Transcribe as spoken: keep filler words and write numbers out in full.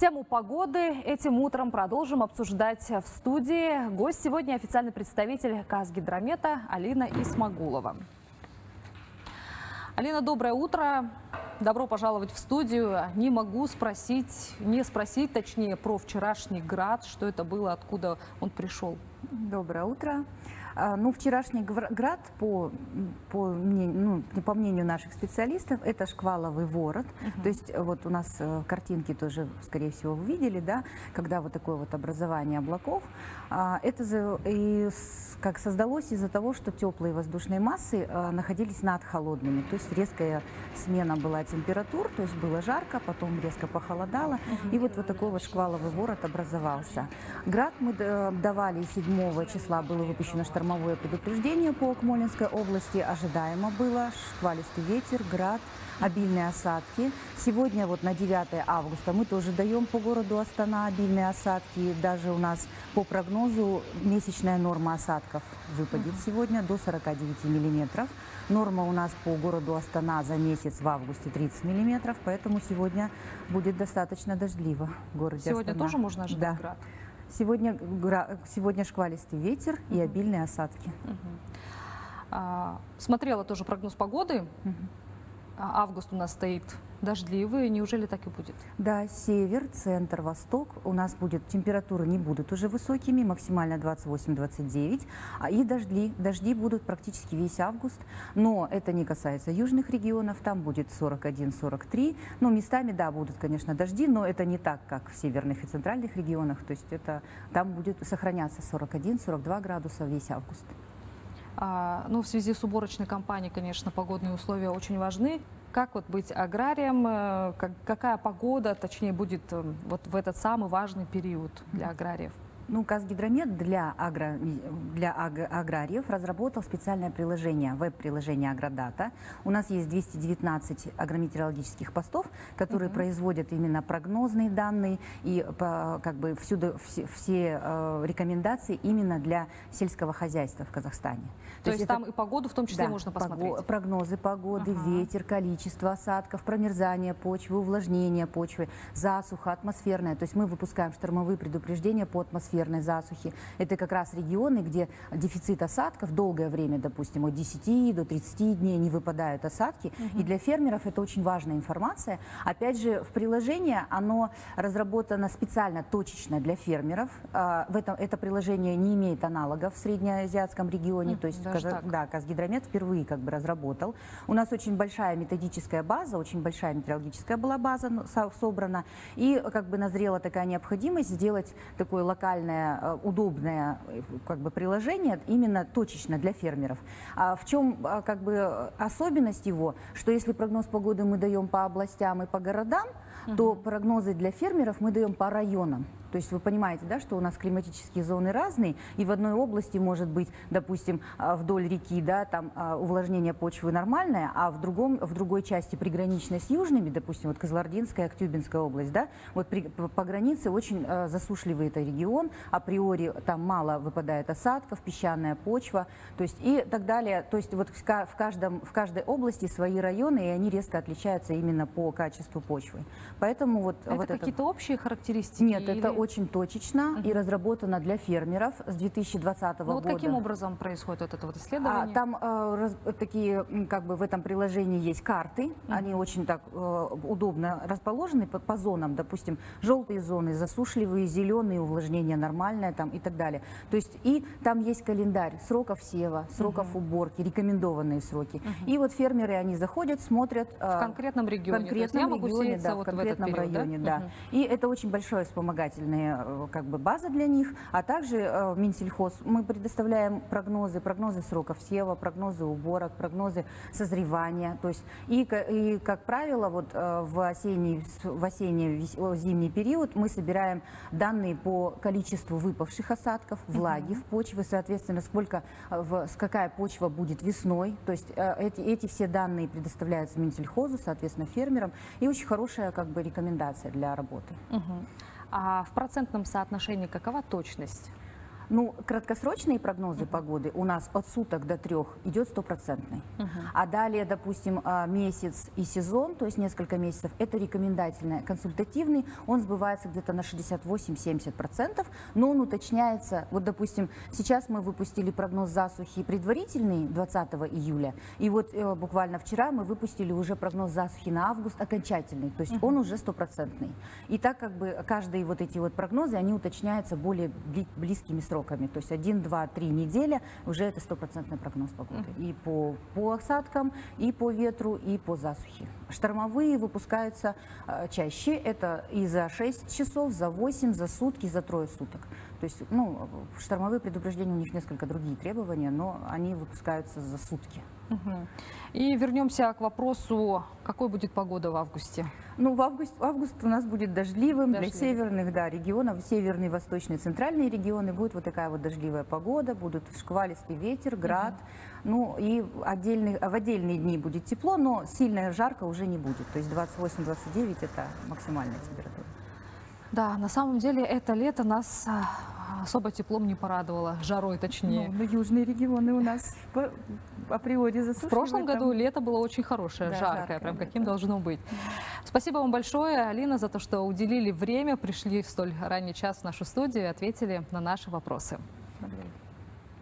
Тему погоды этим утром продолжим обсуждать в студии. Гость сегодня официальный представитель Казгидромета Алина Исмагулова. Алина, доброе утро. Добро пожаловать в студию. Не могу спросить, не спросить, точнее, про вчерашний град, что это было, откуда он пришел. Доброе утро. Ну, вчерашний град, по, по, мнению, ну, по мнению наших специалистов, это шкваловый ворот. Uh-huh. То есть вот у нас картинки тоже, скорее всего, вы видели, да, когда вот такое вот образование облаков. Это и как создалось из-за того, что теплые воздушные массы находились над холодными. То есть резкая смена была температур, то есть было жарко, потом резко похолодало. Uh-huh. И вот, вот такой вот шкваловый ворот образовался. Град мы давали седьмого числа, было выпущено штормовое Штормовое предупреждение по Акмолинской области. Ожидаемо было шквалистый ветер, град, обильные осадки. Сегодня вот на девятое августа мы тоже даем по городу Астана обильные осадки. Даже у нас по прогнозу месячная норма осадков выпадет сегодня до сорока девяти миллиметров. Норма у нас по городу Астана за месяц в августе тридцать миллиметров, поэтому сегодня будет достаточно дождливо в городе Сегодня Астана. Тоже можно ожидать да. град? Сегодня, сегодня шквалистый ветер и обильные осадки. Uh-huh. а, смотрела тоже прогноз погоды. Uh-huh. Август у нас стоит дождливый. Неужели так и будет? Да, север, центр, восток. У нас будет, температуры не будут уже высокими, максимально двадцать восемь — двадцать девять. А и дожди. Дожди будут практически весь август. Но это не касается южных регионов. Там будет сорок один — сорок три. Ну, местами, да, будут, конечно, дожди, но это не так, как в северных и центральных регионах. То есть это там будет сохраняться сорок один — сорок два градуса весь август. А, ну, в связи с уборочной кампанией, конечно, погодные условия очень важны. Как вот быть аграрием, как, какая погода, точнее, будет вот в этот самый важный период для аграриев? Ну, Казгидромет для, агро, для аг, аграриев разработал специальное приложение, веб-приложение Агродата. У нас есть двести девятнадцать агрометеорологических постов, которые uh-huh. производят именно прогнозные данные и по, как бы всюду все, все э, рекомендации именно для сельского хозяйства в Казахстане. То, То есть, есть там это, и погоду в том числе да, можно посмотреть? Пого, прогнозы погоды, uh-huh. ветер, количество осадков, промерзание почвы, увлажнение почвы, засуха, атмосферная. То есть мы выпускаем штормовые предупреждения по атмосфере. Засухи. Это как раз регионы, где дефицит осадков долгое время, допустим, от десяти до тридцати дней не выпадают осадки. Угу. И для фермеров это очень важная информация. Опять же, в приложении оно разработано специально, точечно для фермеров. В этом, это приложение не имеет аналогов в среднеазиатском регионе. Угу, то есть Каза, да, Казгидромет впервые как бы разработал. У нас очень большая методическая база, очень большая метеорологическая была база собрана. И как бы назрела такая необходимость сделать такой локальный удобное как бы приложение именно точечно для фермеров. А в чем как бы особенность его, что если прогноз погоды мы даем по областям и по городам, uh-huh. то прогнозы для фермеров мы даем по районам. То есть вы понимаете, да, что у нас климатические зоны разные, и в одной области может быть, допустим, вдоль реки, да, там увлажнение почвы нормальное, а в, другом, в другой части приграничной с южными, допустим, вот Кызылординская, Актюбинская область, да, вот при, по границе очень засушливый это регион, априори там мало выпадает осадков, песчаная почва, то есть и так далее. То есть вот в, каждом, в каждой области свои районы, и они резко отличаются именно по качеству почвы. Поэтому вот, это вот какие-то это... общие характеристики? Нет, или... это очень точечно uh-huh. и разработано для фермеров с две тысячи двадцатого ну, года. Вот каким образом происходит вот это вот исследование? А, там э, раз, такие, как бы в этом приложении есть карты, uh-huh. они очень так э, удобно расположены по, по зонам, допустим, желтые зоны, засушливые, зеленые, увлажнение нормальное там и так далее. То есть и там есть календарь сроков сева, сроков uh-huh. уборки, рекомендованные сроки. Uh-huh. И вот фермеры, они заходят, смотрят. В конкретном регионе, в конкретном я могу регионе, сеяться да, вот в конкретном в этот период, районе, да? да. Uh-huh. И это очень большое вспомогательное как бы база для них, а также э, Минсельхоз. Мы предоставляем прогнозы, прогнозы сроков сева, прогнозы уборок, прогнозы созревания. То есть и, и как правило, вот э, в осенний, в осенне-зимний период мы собираем данные по количеству выпавших осадков, влаги uh-huh. в почве, соответственно, сколько, в, какая почва будет весной. То есть э, эти, эти все данные предоставляются Минсельхозу, соответственно, фермерам. И очень хорошая как бы рекомендация для работы. Uh-huh. А в процентном соотношении какова точность? Ну, краткосрочные прогнозы uh-huh. погоды у нас от суток до трех идет стопроцентный. Uh-huh. А далее, допустим, месяц и сезон, то есть несколько месяцев, это рекомендательный, консультативный, он сбывается где-то на шестьдесят восемь — семьдесят процентов, но он уточняется. Вот, допустим, сейчас мы выпустили прогноз засухи предварительный двадцатого июля, и вот э, буквально вчера мы выпустили уже прогноз засухи на август окончательный, то есть uh-huh. он уже стопроцентный. И так как бы каждые вот эти вот прогнозы, они уточняются более близкими сроками. Сроками, то есть один, два, три недели уже это стопроцентный прогноз погоды. Uh-huh. И по, по осадкам, и по ветру, и по засухе. Штормовые выпускаются э, чаще, это и за шесть часов, за восемь, за сутки, за трое суток. То есть, ну, штормовые предупреждения, у них несколько другие требования, но они выпускаются за сутки. Uh-huh. И вернемся к вопросу, какой будет погода в августе? Ну, в август, август у нас будет дождливым, Дождливый. Для северных да, регионов, северные, восточные, центральные регионы будет вот такая вот дождливая погода, будут шквалистый ветер, град, uh-huh. ну и отдельные, в отдельные дни будет тепло, но сильно жарко уже не будет, то есть двадцать восемь — двадцать девять это максимальная температура. Да, на самом деле это лето нас особо теплом не порадовало, жарой точнее. Ну, южные регионы у нас по, априори засушливые. В прошлом году лето было очень хорошее, да, жаркое, жаркое, прям каким да. должно быть. Спасибо вам большое, Алина, за то, что уделили время, пришли в столь ранний час в нашу студию и ответили на наши вопросы. Благодарю.